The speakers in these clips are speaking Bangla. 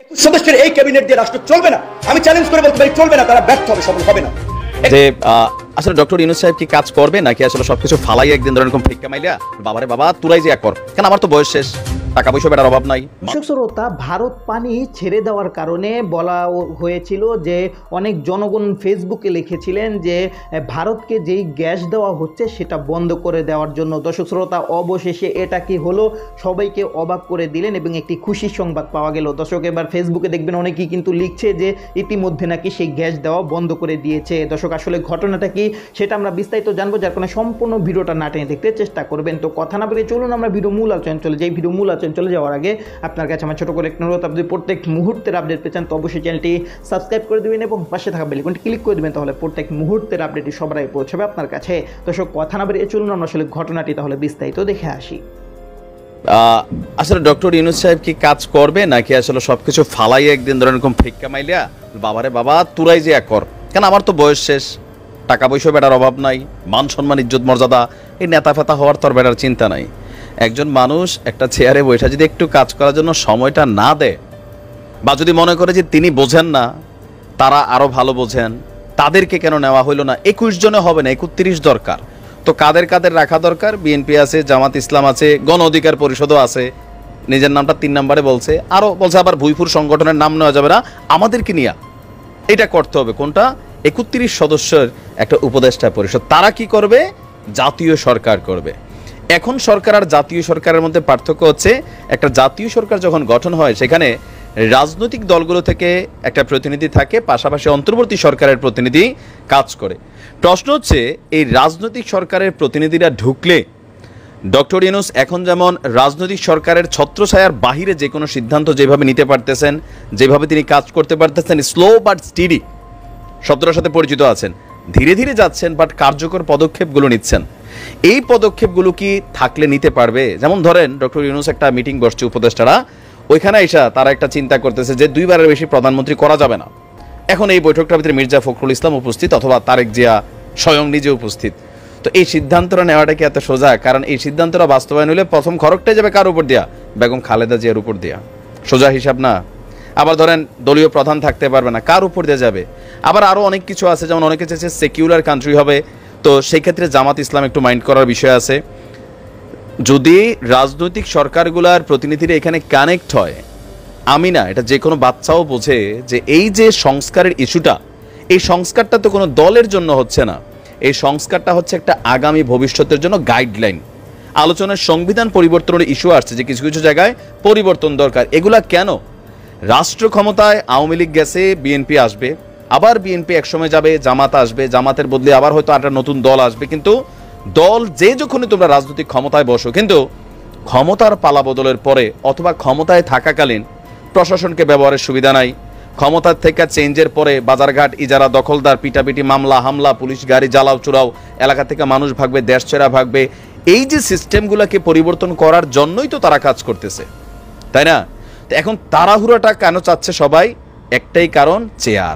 সদস্যের এই ক্যাবিনেট দিয়ে রাষ্ট্র চলবে না। আমি চ্যালেঞ্জ করে বলতে পারি চলবে না, তারা ব্যর্থ হবে, সফল হবে না। যে আসলে ডক্টর ইউনূস সাহেব কি কাজ করবে নাকি আসলে সবকিছু ফালাই একদিন ধরে এরকম ফিক্কা মাইলা বাবারে বাবা তুরাই যে কর, কেন আমার তো বয়স শেষ, টাকা পয়সা বেটার অভাব নাই। শ্রোতা, ভারত পানি ছেড়ে দেওয়ার কারণে বলা হয়েছিল যে অনেক জনগণ ফেসবুকে লিখেছিলেন যে ভারতকে যেই গ্যাস দেওয়া হচ্ছে সেটা বন্ধ করে দেওয়ার জন্য। দর্শক শ্রোতা, অবশেষে এটা কি হলো, সবাইকে অবাক করে দিলেন এবং একটি খুশির সংবাদ পাওয়া গেল। দর্শক, এবার ফেসবুকে দেখবেন অনেকেই কিন্তু লিখছে যে ইতিমধ্যে নাকি সেই গ্যাস দেওয়া বন্ধ করে দিয়েছে। দর্শক, আসলে ঘটনাটা কি সেটা আমরা বিস্তারিত জানবো, যার কারণে সম্পূর্ণ ভিডিওটা না টেনে দেখতে চেষ্টা করবেন। তো কথা না বলে চলুন আমরা ভিডিও মূল আলোচনা চলে যাই। ভিডিও মূল আলোচনা চলে যাওয়ার আগে আপনার কাছে আমার ছোট করে একটা অনুরোধ, আপনি প্রত্যেক মুহূর্তের আপডেট পেয়েছেন তো অবশ্যই চ্যানেলটি সাবস্ক্রাইব করে দেবেন এবং পাশে থাকা বেল আইকনটি ক্লিক করে দেবেন, তাহলে প্রত্যেক মুহূর্তের আপডেটটি সবার আগে পৌঁছাবে আপনার কাছে। দর্শক, কথা না বলে চলুন আমরা আসলে ঘটনাটি তাহলে বিস্তারিত দেখে আসি। আসলে ডক্টর ইউনূস সাহেব কি কাজ করবে নাকি আসলে সবকিছু ফালাই একদিন ধরে এরকম ফিক্কা মাইলা বাবারে বাবা তুরাই যে কর, কেন আমার তো বয়স শেষ, টাকা পয়সা বেটার অভাব নাই, মান সম্মান ইজ্জত মর্যাদা এই নেতা ফেতা হওয়ার তোর বেটার চিন্তা নাই। একজন মানুষ একটা চেয়ারে বসে যদি একটু কাজ করার জন্য সময়টা না দেয়, বা যদি মনে করে যে তিনি বোঝেন না তারা আরো ভালো বোঝেন, তাদেরকে কেন নেওয়া হইল না? 21 জনে হবে না, 31 দরকার। তো কাদের কাদের রাখা দরকার? বিএনপি আছে, জামাত ইসলাম আছে, গণ অধিকার পরিষদও আছে, নিজের নামটা 3 নম্বরে বলছে, আরো বলছে আবার ভুইফুর সংগঠনের নাম নেওয়া যাবে না, আমাদেরকে নিয়ে এটা করতে হবে। কোনটা? 31 সদস্যের একটা উপদেষ্টা পরিষদ। তারা কি করবে? জাতীয় সরকার করবে। এখন সরকার আর জাতীয় সরকারের মধ্যে পার্থক্য হচ্ছে, একটা জাতীয় সরকার যখন গঠন হয় সেখানে রাজনৈতিক দলগুলো থেকে একটা প্রতিনিধি থাকে, পাশাপাশি অন্তর্বর্তী সরকারের প্রতিনিধি কাজ করে। প্রশ্ন হচ্ছে, এই রাজনৈতিক সরকারের প্রতিনিধিরা ঢুকলে ডক্টর ইউনূস এখন যেমন রাজনৈতিক সরকারের ছত্রছায়ার বাহিরে যে কোনো সিদ্ধান্ত যেভাবে নিতে পারতেছেন, যেভাবে তিনি কাজ করতে পারতেছেন, স্লো বাট স্টিডি শব্দটার সাথে পরিচিত আছেন, ধীরে ধীরে যাচ্ছেন বাট কার্যকর পদক্ষেপগুলো নিচ্ছেন। এই পদক্ষেপগুলো কি থাকলে নিতে পারবে? যেমন ধরেন ডক্টর ইউনূস একটা মিটিং বসছে উপদেষ্টারা, ওইখানে এসে তারা একটা চিন্তা করতেছে যে 2 বারের বেশি প্রধানমন্ত্রী করা যাবে না। এখন এই বৈঠকটার ভিতরে মির্জা ফখরুল ইসলাম উপস্থিত অথবা তারেক জিয়া স্বয়ং নিজে উপস্থিত। তো এই সিদ্ধান্তটা নেওয়াটা কি এত সোজা? কারণ এই সিদ্ধান্তটা বাস্তবায়ন হলে প্রথম খড়গটাই যাবে কার উপর দিয়া? বেগম খালেদা জিয়ার উপর দিয়া। সোজা হিসাব না। আবার ধরেন দলীয় প্রধান থাকতে পারবে না, কার উপর দিয়ে যাবে? আবার আরও অনেক কিছু আছে, যেমন অনেকে চাইছে সেকুলার কান্ট্রি হবে, তো সেই ক্ষেত্রে জামাত ইসলাম একটু মাইন্ড করার বিষয় আছে। যদি রাজনৈতিক সরকারগুলোর প্রতিনিধিরা এখানে কানেক্ট হয়, আমি না, এটা যে কোনো বাচ্চাও বোঝে যে এই যে সংস্কারের ইস্যুটা, এই সংস্কারটা তো কোনো দলের জন্য হচ্ছে না, এই সংস্কারটা হচ্ছে একটা আগামী ভবিষ্যতের জন্য গাইডলাইন। আলোচনার সংবিধান পরিবর্তনের ইস্যু আসছে যে কিছু কিছু জায়গায় পরিবর্তন দরকার। এগুলা কেন? রাষ্ট্র ক্ষমতায় আওয়ামী লীগ গেছে, বিএনপি আসবে, আবার বিএনপি একসময় যাবে, জামাত আসবে, জামাতের বদলে আবার হয়তো একটা নতুন দল আসবে। কিন্তু দল যে যখনই তোমরা রাজনৈতিক ক্ষমতায় বসো, কিন্তু ক্ষমতার পালা বদলের পরে অথবা ক্ষমতায় থাকাকালীন প্রশাসনকে ব্যবহারের সুবিধা নাই। ক্ষমতার থেকে চেঞ্জের পরে বাজারঘাট ইজারা, দখলদার, পিটাপিটি, মামলা হামলা, পুলিশ গাড়ি জ্বালাও চুরাও, এলাকা থেকে মানুষ ভাগবে, দেশ ছেড়া ভাগবে। এই যে সিস্টেমগুলোকে পরিবর্তন করার জন্যই তো তারা কাজ করতেছে, তাই না? তো এখন তাড়াহুড়োটা কেন চাচ্ছে সবাই? একটাই কারণ, চেয়ার।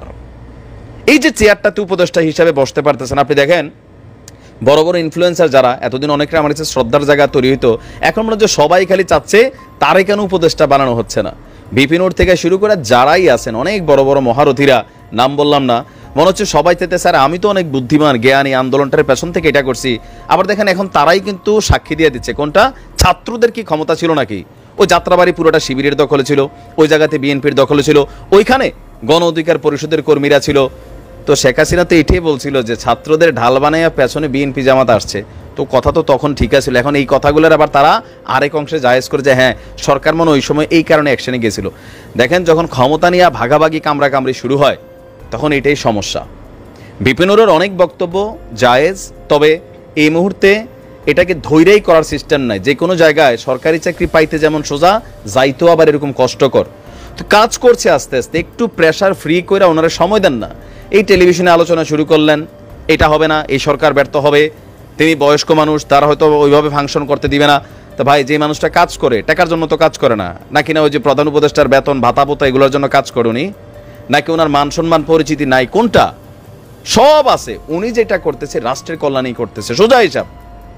এই যে চেয়ারটাতে উপদেষ্টা হিসাবে বসতে পারতেছেন। আপনি দেখেন বড় বড় ইনফ্লুয়েন্সার যারা এতদিন অনেকটা আমার কাছে শ্রদ্ধার জায়গা তৈরি হইতো, এখন মনে হচ্ছে সবাই খালি চাচ্ছে তারে কেন উপদেষ্টা বানানো হচ্ছে না। বিপিনুর থেকে শুরু করে যারাই আছেন, অনেক বড় বড় মহারথীরা, নাম বললাম না, মনে হচ্ছে সবাই চেতে স্যার আমি তো অনেক বুদ্ধিমান জ্ঞানী, আন্দোলনটার পেছন থেকে এটা করছি। আবার দেখেন এখন তারাই কিন্তু সাক্ষী দিয়ে দিচ্ছে। কোনটা? ছাত্রদের কি ক্ষমতা ছিল নাকি? ওই যাত্রাবাড়ি পুরোটা শিবিরের দখলে ছিল, ওই জায়গাতে বিএনপির দখলে ছিল, ওইখানে গণ অধিকার পরিষদের কর্মীরা ছিল। তো শেখ হাসিনা তো এটাই বলছিল যে ছাত্রদের ঢাল বানাইয়া পেছনে বিএনপি জামাত আসছে। তো কথা তো তখন ঠিক আছিল। এখন এই কথাগুলোর আবার তারা আরেক অংশে জায়েজ করে যে হ্যাঁ সরকার মনে ওই সময় এই কারণে অ্যাকশনে গেছিল। দেখেন যখন ক্ষমতা নিয়ে ভাগাভাগি কামড়াকামড়ি শুরু হয় তখন এটাই সমস্যা। বিপিনুরের অনেক বক্তব্য জায়েজ, তবে এই মুহূর্তে এটাকে ধৈর্যই করার সিস্টেম নাই। যে কোনো জায়গায় সরকারি চাকরি পাইতে যেমন সোজা, যাইতেও আবার এরকম কষ্টকর। তো কাজ করছে আস্তে আস্তে, একটু প্রেশার ফ্রি করে ওনারা সময় দেন না। এই টেলিভিশনে আলোচনা শুরু করলেন, এটা হবে না, এই সরকার ব্যর্থ হবে, তিনি বয়স্ক মানুষ, তারা হয়তো ওইভাবে ফাংশন করতে দিবে না। তো ভাই, যে মানুষটা কাজ করে টাকার জন্য তো কাজ করে না, নাকি না ওই যে প্রধান উপদেষ্টার বেতন ভাতা পোতা এগুলোর জন্য কাজ করে উনি, নাকি ওনার মান সম্মান পরিচিতি নাই? কোনটা? সব আছে। উনি যেটা করতেছে রাষ্ট্রের কল্যাণেই করতেছে, সোজা হিসাব,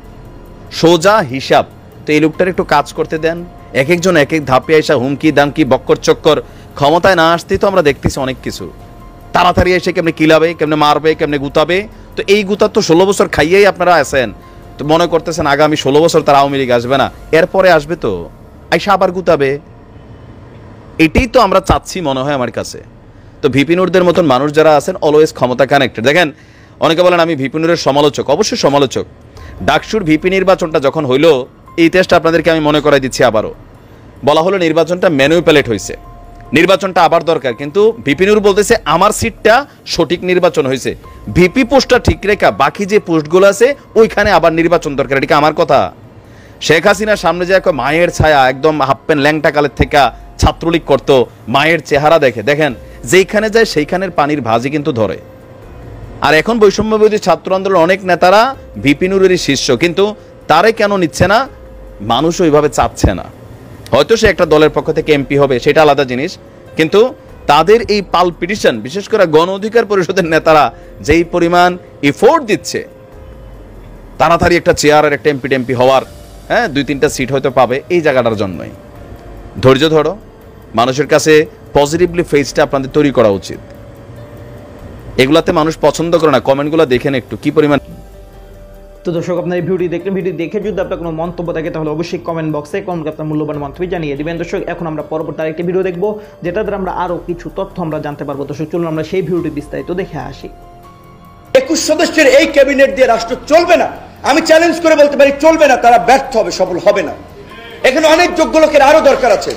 সোজা হিসাব। তো এই লোকটার একটু কাজ করতে দেন। এক একজন এক এক ধাপে আসা হুমকি দামকি বক্কর চক্কর ক্ষমতায় না আসতেই তো আমরা দেখতেছি অনেক কিছু, তাড়াতাড়ি এসে কেমনে কিলাবে, কেমনে মারবে, কেমনে গুতাবে। তো এই গুতার তো 16 বছর খাইয়েই আপনারা আছেন, তো মনে করতেছেন আগামী 16 বছর তার আওয়ামী লীগ আসবে না, এরপরে আসবে তো আইসা আবার গুতাবে। এটাই তো আমরা চাচ্ছি মনে হয় আমার কাছে। তো ভিপি নুরদের মতন মানুষ যারা আছেন অলওয়েজ ক্ষমতা কানেক্টেড। দেখেন অনেকে বলেন আমি ভিপি নুরের সমালোচক, অবশ্যই সমালোচক। ডাকসুর ভিপি নির্বাচনটা যখন হইলো, এই ইতিহাসটা আপনাদেরকে আমি মনে করাই দিচ্ছি আবারও। বলা হলো নির্বাচনটা ম্যানুপ্যালেট হয়েছে, নির্বাচনটা আবার দরকার, কিন্তু ভিপি নুর বলতেছে আমার সিটটা সঠিক নির্বাচন হয়েছে, ভিপি পোস্টটা ঠিক রেখা বাকি যে পোস্টগুলো আছে ওইখানে আবার নির্বাচন দরকার। এটা কি আমার কথা? শেখ হাসিনার সামনে যে এক মায়ের ছায়া, একদম হাফ প্যান্ট ল্যাংটা কালের থেকে ছাত্রলীগ করতো, মায়ের চেহারা দেখে দেখেন যেইখানে যায় সেইখানের পানির ভাজি কিন্তু ধরে। আর এখন বৈষম্যবিরোধী ছাত্র আন্দোলন অনেক নেতারা ভিপি নুরেরই শিষ্য, কিন্তু তারে কেন নিচ্ছে না? মানুষ ওইভাবে চাচ্ছে না। হয়তো সে একটা দলের পক্ষ থেকে এমপি হবে, সেটা আলাদা জিনিস, কিন্তু তাদের এই পালপিটিশন, বিশেষ করে গণ অধিকার পরিষদের নেতারা যেই পরিমাণ এফোর্ট দিচ্ছে তাড়াতাড়ি একটা চেয়ারের একটা এমপি হওয়ার, হ্যাঁ 2-3টা সিট হয়তো পাবে, এই জায়গাটার জন্যই। ধৈর্য ধরো, মানুষের কাছে পজিটিভলি ফেসটা আপনাদের তৈরি করা উচিত। এগুলাতে মানুষ পছন্দ করে না, কমেন্টগুলো দেখেন একটু কি পরিমাণ। তো দর্শক আপনার এই ভিডিওটি দেখলেন, ভিডিও দেখে যদি আপনার কোনো মন্তব্য থাকে তাহলে অবশ্যই কমেন্ট বক্সে আপনার মূল্যবান মন্তব্য জানিয়ে দিবেন। দর্শক এখন আমরা পরবর্তী আরেকটি ভিডিও দেখবো, যেটা দ্বারা আমরা আরও কিছু তথ্য আমরা জানতে পারবো। দর্শক চলুন আমরা সেই ভিডিওটি বিস্তারিত দেখে আসি। 21 সদস্যের এই ক্যাবিনেট দিয়ে রাষ্ট্র চলবে না, আমি চ্যালেঞ্জ করে বলতে পারি চলবে না, তারা ব্যর্থ হবে, সফল হবে না। এখানে অনেক যোগ্য লোকের আরো দরকার আছে।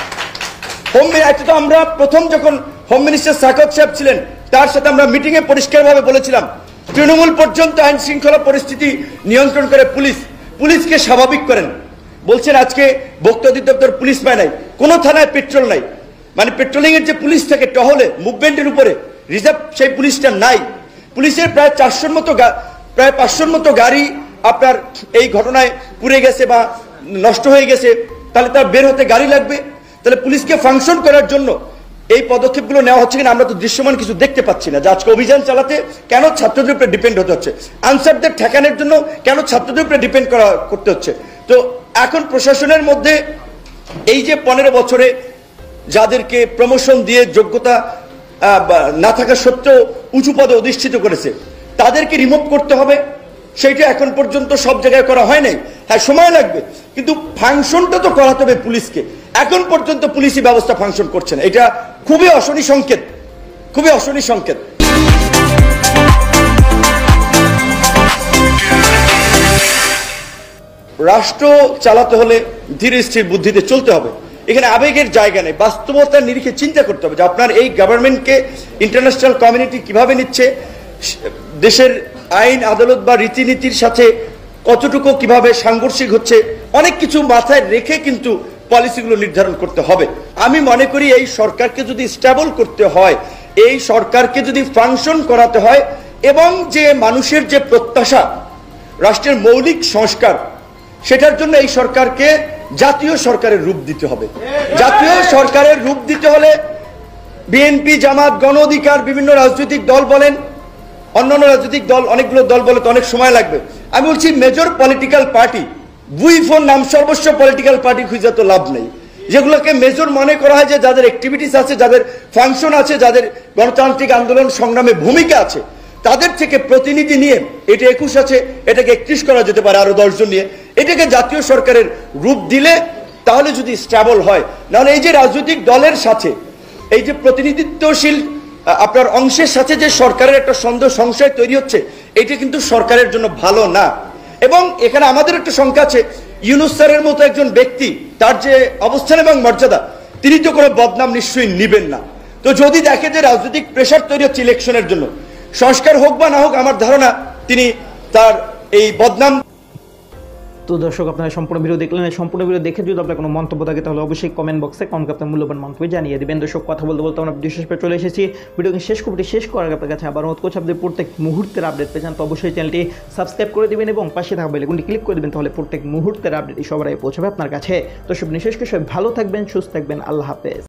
আমরা প্রথম যখন হোম মিনিস্টার সাকত সাহেব ছিলেন, তার সাথে আমরা মিটিংয়ে পরিষ্কারভাবে বলেছিলাম তৃণমূল পর্যন্ত আইন শৃঙ্খলা পরিস্থিতি নিয়ন্ত্রণ করে পুলিশকে স্বাভাবিক করেন। বলছেন আজকে ভোক্তা অধিদপ্তর পুলিশ পায় নাই, কোনো থানায় পেট্রোল নাই, মানে পেট্রোলিং এর যে পুলিশ থাকে টহলে মুভমেন্টের উপরে রিজার্ভ, সেই পুলিশটা নাই। পুলিশের প্রায় 500-র মতো গাড়ি আপনার এই ঘটনায় পুড়ে গেছে বা নষ্ট হয়ে গেছে, তাহলে তার বের হতে গাড়ি লাগবে। তাহলে পুলিশকে ফাংশন করার জন্য এই পদক্ষেপগুলো নেওয়া হচ্ছে কিনা আমরা তো দৃশ্যমান কিছু দেখতে পাচ্ছি না। যে আজকে অভিযান চালাতে কেন ছাত্রদের উপরে ডিপেন্ড হতে হচ্ছে, আনসারদের ঠেকানোর জন্য কেন ছাত্রদের উপরে ডিপেন্ড করতে হচ্ছে। তো এখন প্রশাসনের মধ্যে এই যে 15 বছরে যাদেরকে প্রমোশন দিয়ে যোগ্যতা না থাকা সত্ত্বেও উঁচু পদে অধিষ্ঠিত করেছে, তাদেরকে রিমুভ করতে হবে। সেইটা এখন পর্যন্ত সব জায়গায় করা হয় নাই, হ্যাঁ সময় লাগবে, কিন্তু ফাংশনটা তো করাতে হবে পুলিশকে। এখন পর্যন্ত পুলিশি ব্যবস্থা ফাংশন করছে না, এটা খুবই অশনি সংকেত, খুবই অশনি সংকেত। রাষ্ট্র চালাতে হলে ধীর স্থির বুদ্ধিতে চলতে হবে, এখানে আবেগের জায়গা নেই, বাস্তবতার নিরিখে চিন্তা করতে হবে যে আপনার এই গভর্নমেন্টকে ইন্টারন্যাশনাল কমিউনিটি কিভাবে নিচ্ছে, দেশের আইন আদালত বা রীতিনীতির সাথে কতটুকু কিভাবে সাংঘর্ষিক হচ্ছে, অনেক কিছু মাথায় রেখে কিন্তু পলিসিগুলো নির্ধারণ করতে হবে। আমি মনে করি এই সরকারকে যদি স্টেবল করতে হয়, এই সরকারকে যদি ফাংশন করাতে হয়, এবং যে মানুষের যে প্রত্যাশা রাষ্ট্রের মৌলিক সংস্কার, সেটার জন্য এই সরকারকে জাতীয় সরকারের রূপ দিতে হবে। জাতীয় সরকারের রূপ দিতে হলে বিএনপি, জামাত, গণ অধিকার, বিভিন্ন রাজনৈতিক দল বলেন, অন্যান্য রাজনৈতিক দল, অনেকগুলো দল বলে তো অনেক সময় লাগবে। আমি বলছি মেজর পলিটিক্যাল পার্টি, বুইফোর নাম সর্বস্ব পলিটিক্যাল পার্টি খুঁজে তো লাভ নেই। যেগুলোকে মেজর মনে করা হয়, যে যাদের অ্যাক্টিভিটিস আছে, যাদের ফাংশন আছে, যাদের গণতান্ত্রিক আন্দোলন সংগ্রামে ভূমিকা আছে, তাদের থেকে প্রতিনিধি নিয়ে, এটা 21 আছে, এটাকে 31 করা যেতে পারে আরো 10 জন নিয়ে, এটাকে জাতীয় সরকারের রূপ দিলে তাহলে যদি স্টেবল হয়। নাহলে এই যে রাজনৈতিক দলের সাথে এই যে প্রতিনিধিত্বশীল আপনার অংশের সাথে যে সরকারের একটা সংশয় তৈরি হচ্ছে, এটা কিন্তু সরকারের জন্য ভালো না। এবং এখানে আমাদের একটা শঙ্কা আছে, ইউনূস স্যারের মতো একজন ব্যক্তি, তার যে অবস্থান এবং মর্যাদা, তিনি তো কোনো বদনাম নিশ্চয়ই নিবেন না। তো যদি দেখে যে রাজনৈতিক প্রেশার তৈরি হচ্ছে ইলেকশনের জন্য, সংস্কার হোক বা না হোক, আমার ধারণা তিনি তার এই বদনাম। তো দর্শক আপনারা সম্পূর্ণ ভিডিও দেখলেন, সম্পূর্ণ ভিডিও দেখে যদি আপনার কোনো মন্তব্য থাকে তাহলে অবশ্যই কমেন্ট বক্সে আপনার মূল্যবান মন্তব্য জানিয়ে দেবেন। দর্শক কথা বলতে বলতে আমরা ভিডিও শেষ পেয়ে চলে এসেছি। ভিডিওকে শেষ করার আপনার কাছে আবার অনুরোধ করছি, আপনি প্রত্যেক মুহূর্তের আপডেট পেয়েছেন তো অবশ্যই চ্যানেলটি সাবস্ক্রাইব করে দেবেন এবং পাশে থাকা বেল আইকনটি ক্লিক করে দেবেন, তাহলে প্রত্যেক মুহূর্তের আপডেট সবার আগে পৌঁছাবে আপনার কাছে। দর্শক বিশেষ করে সবাই ভালো থাকবেন, সুস্থ থাকবেন, আল্লাহ হাফেজ।